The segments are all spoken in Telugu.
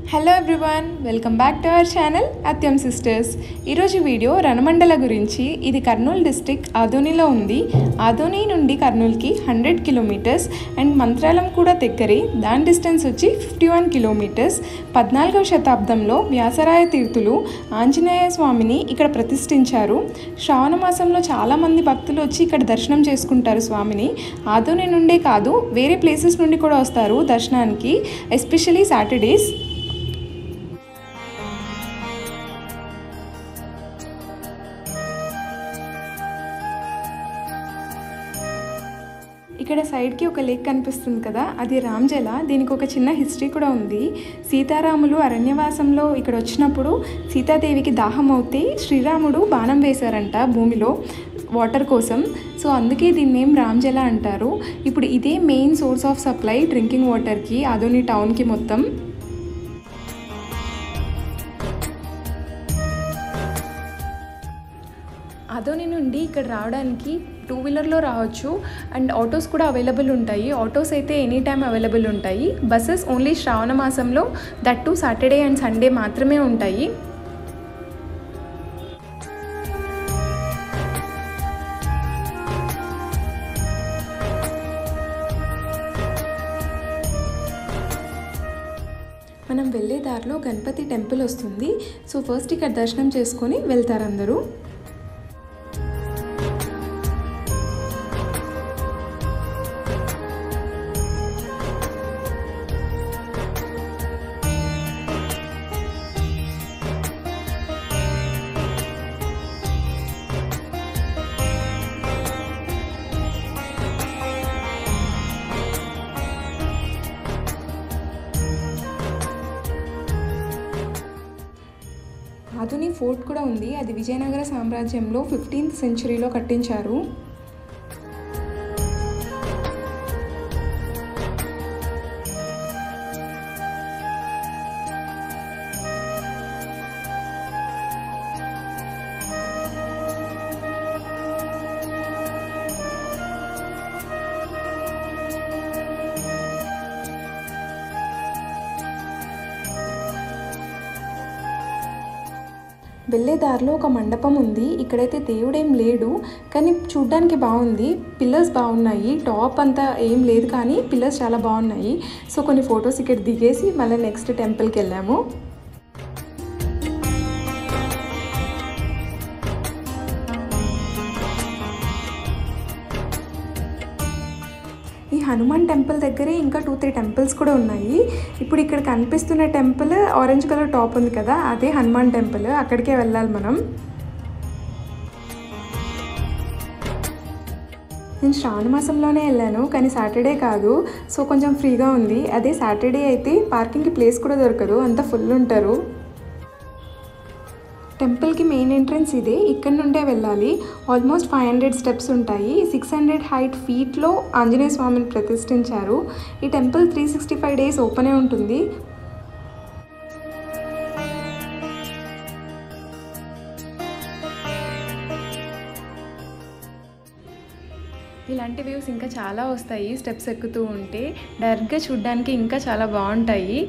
Hello everyone, welcome back to our channel అత్యం సిస్టర్స్. ఈరోజు వీడియో రణమండల గురించి. ఇది కర్నూలు డిస్ట్రిక్ట్ ఆదోనిలో ఉంది. ఆదోని నుండి కర్నూలుకి 100 కిలోమీటర్స్ అండ్ మంత్రాలం కూడా దగ్గరే. దాని డిస్టెన్స్ వచ్చి 51 కిలోమీటర్స్. 14వ శతాబ్దంలో వ్యాసరాయ తీర్థులు ఆంజనేయ స్వామిని ఇక్కడ ప్రతిష్ఠించారు. శ్రావణ మాసంలో చాలామంది భక్తులు వచ్చి ఇక్కడ దర్శనం చేసుకుంటారు స్వామిని. ఆదోని నుండే కాదు, వేరే ప్లేసెస్ నుండి కూడా వస్తారు దర్శనానికి, ఎస్పెషలీ సాటర్డేస్. ఇక్కడ సైడ్కి ఒక లేక్ కనిపిస్తుంది కదా, అది రామ్జల. దీనికి ఒక చిన్న హిస్టరీ కూడా ఉంది. సీతారాములు అరణ్యవాసంలో ఇక్కడ వచ్చినప్పుడు సీతాదేవికి దాహం అవుతే శ్రీరాముడు బాణం వేశారంట భూమిలో వాటర్ కోసం. సో అందుకే దీని నేమ్ రామ్జల అంటారు. ఇప్పుడు ఇదే main source of supply drinking వాటర్కి ఆదోని టౌన్కి మొత్తం. ఆదోని నుండి ఇక్కడ రావడానికి 2 వీలర్లో రావచ్చు అండ్ ఆటోస్ కూడా అవైలబుల్ ఉంటాయి. ఆటోస్ అయితే ఎనీ టైమ్ అవైలబుల్ ఉంటాయి. బస్సెస్ ఓన్లీ శ్రావణ మాసంలో, that too Saturday and Sunday మాత్రమే ఉంటాయి. మనం వెళ్ళే దారిలో గణపతి టెంపుల్ వస్తుంది. సో ఫస్ట్ ఇక్కడ దర్శనం చేసుకొని వెళ్తారు అందరూ. ఆదోని ఫోర్ట్ కూడా ఉంది. అది విజయనగర సామ్రాజ్యంలో 15th సెంచరీలో కట్టించారు. వెళ్ళే దారిలో ఒక మండపం ఉంది. ఇక్కడైతే దేవుడేం లేడు, కానీ చూడ్డానికి బాగుంది. పిల్లర్స్ బాగున్నాయి. టాప్ అంతా ఏం లేదు, కానీ పిల్లర్స్ చాలా బాగున్నాయి. సో కొన్ని ఫొటోస్ ఇక్కడ దిగేసి మళ్ళీ నెక్స్ట్ టెంపుల్కి వెళ్ళాము. ఈ హనుమాన్ టెంపుల్ దగ్గరే ఇంకా 2-3 టెంపుల్స్ కూడా ఉన్నాయి. ఇప్పుడు ఇక్కడ కనిపిస్తున్న టెంపుల్ ఆరెంజ్ కలర్ టాప్ ఉంది కదా, అదే హనుమాన్ టెంపుల్. అక్కడికే వెళ్ళాలి మనం. నేను శ్రావణ మాసంలోనే వెళ్ళాను, కానీ సాటర్డే కాదు. సో కొంచెం ఫ్రీగా ఉంది. అదే సాటర్డే అయితే పార్కింగ్కి ప్లేస్ కూడా దొరకదు, అంతా ఫుల్ ఉంటారు. టెంపుల్కి మెయిన్ ఎంట్రన్స్ ఇదే, ఇక్కడ నుండే వెళ్ళాలి. ఆల్మోస్ట్ 500 స్టెప్స్ ఉంటాయి. 600 హైట్ ఫీట్లో ఆంజనేయ స్వామిని ప్రతిష్ఠించారు. ఈ టెంపుల్ 365 డేస్ ఓపెనే ఉంటుంది. ఇలాంటి వ్యూస్ ఇంకా చాలా వస్తాయి స్టెప్స్ ఎక్కుతూ ఉంటే. డైరెక్ట్గా చూడడానికి ఇంకా చాలా బాగుంటాయి.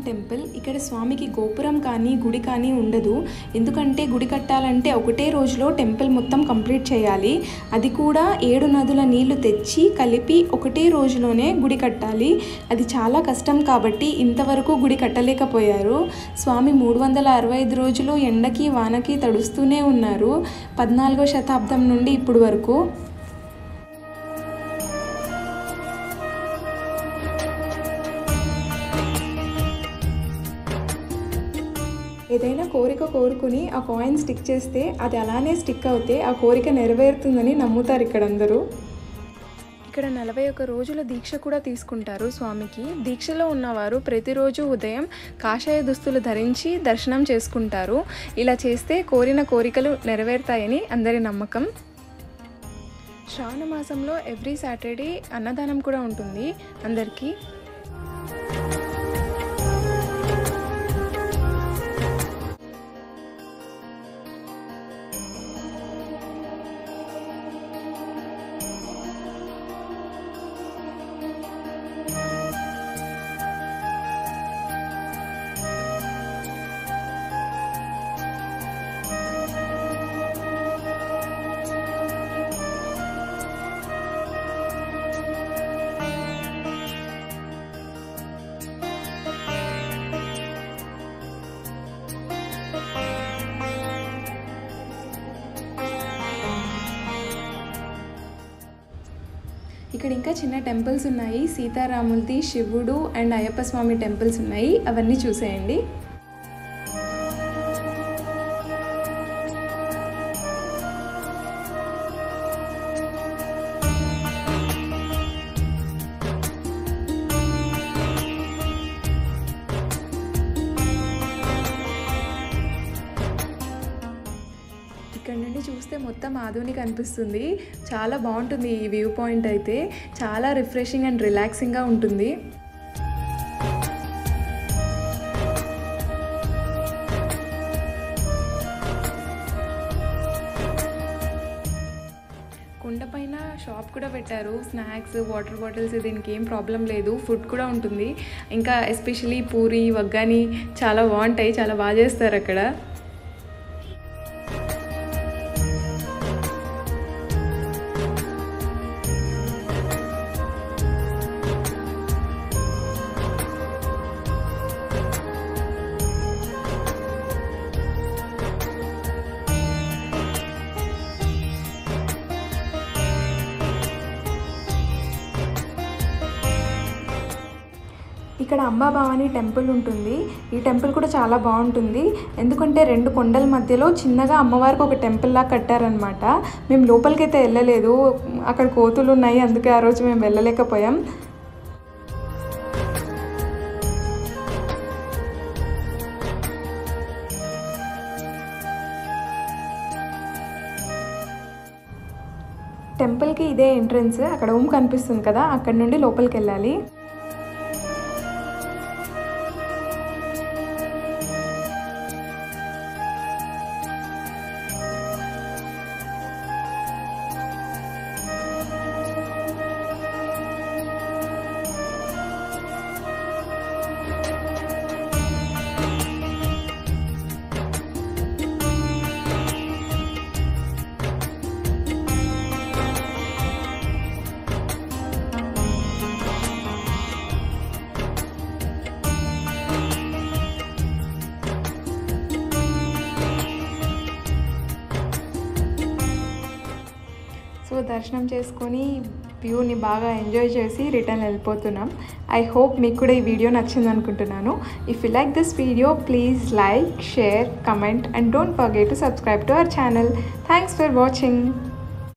టెంపుల్. ఇక్కడ స్వామికి గోపురం కానీ గుడి కానీ ఉండదు. ఎందుకంటే గుడి కట్టాలంటే ఒకటే రోజులో టెంపుల్ మొత్తం కంప్లీట్ చేయాలి. అది కూడా 7 నదుల నీళ్లు తెచ్చి కలిపి ఒకటే రోజులోనే గుడి కట్టాలి. అది చాలా కష్టం కాబట్టి ఇంతవరకు గుడి కట్టలేకపోయారు. స్వామి 365 రోజులు ఎండకి వానకి తడుస్తూనే ఉన్నారు 14వ శతాబ్దం నుండి ఇప్పుడు వరకు. ఏదైనా కోరిక కోరుకుని ఆ కాయిన్ స్టిక్ చేస్తే అది అలానే స్టిక్ అవుతే ఆ కోరిక నెరవేరుతుందని నమ్ముతారు ఇక్కడ అందరూ. ఇక్కడ 41 రోజుల దీక్ష కూడా తీసుకుంటారు స్వామికి. దీక్షలో ఉన్నవారు ప్రతిరోజు ఉదయం కాషాయ దుస్తులు ధరించి దర్శనం చేసుకుంటారు. ఇలా చేస్తే కోరిన కోరికలు నెరవేరుతాయని అందరి నమ్మకం. శ్రావణ మాసంలో ఎవ్రీ సాటర్డే అన్నదానం కూడా ఉంటుంది అందరికీ. ఇక్కడ ఇంకా చిన్న టెంపుల్స్ ఉన్నాయి. సీతారాములది, శివుడు అండ్ అయ్యప్ప స్వామి టెంపుల్స్ ఉన్నాయి. అవన్నీ చూసేయండి. ఇక్కడ నుండి చూస్తే మొత్తం ఆదోని కనిపిస్తుంది. చాలా బాగుంటుంది ఈ వ్యూ పాయింట్ అయితే. చాలా రిఫ్రెషింగ్ అండ్ రిలాక్సింగ్గా ఉంటుంది. కొండపైన షాప్ కూడా పెట్టారు. స్నాక్స్, వాటర్ బాటిల్స్, దీనికి ఏం ప్రాబ్లం లేదు. ఫుడ్ కూడా ఉంటుంది. ఇంకా ఎస్పెషలీ పూరి, వగ్గాని చాలా బాగుంటాయి. చాలా బాగా చేస్తారు అక్కడ. ఇక్కడ అంబాభవాని టెంపుల్ ఉంటుంది. ఈ టెంపుల్ కూడా చాలా బాగుంటుంది. ఎందుకంటే 2 కొండల మధ్యలో చిన్నగా అమ్మవారికి ఒక టెంపుల్ లాగా కట్టారనమాట. మేము లోపలికైతే వెళ్ళలేదు, అక్కడ కోతులు ఉన్నాయి, అందుకే ఆ రోజు మేము వెళ్ళలేకపోయాం. టెంపుల్కి ఇదే ఎంట్రన్స్. అక్కడ ఓం కనిపిస్తుంది కదా, అక్కడ నుండి లోపలికి వెళ్ళాలి. సో దర్శనం చేసుకొని వ్యూని బాగా ఎంజాయ్ చేసి రిటర్న్ వెళ్ళిపోతున్నాం. ఐ హోప్ మీకు కూడా ఈ వీడియో నచ్చింది అనుకుంటున్నాను. If you like this video please like, share, comment and don't forget to subscribe to our channel. Thanks for watching.